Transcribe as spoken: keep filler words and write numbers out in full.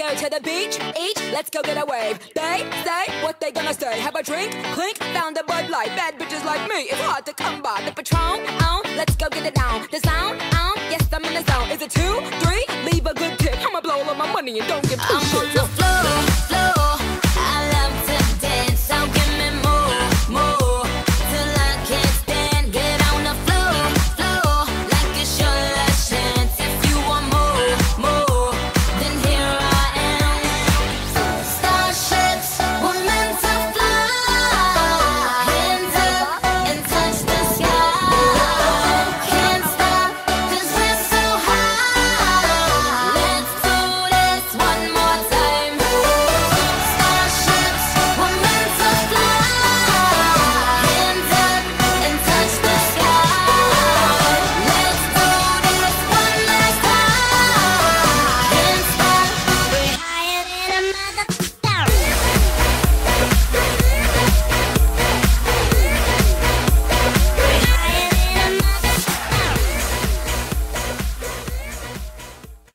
go to the beach, each, let's go get a wave. They say what they gonna say. Have a drink, clink, found a Bud Light. Bad bitches like me, it's hard to come by. The Patron,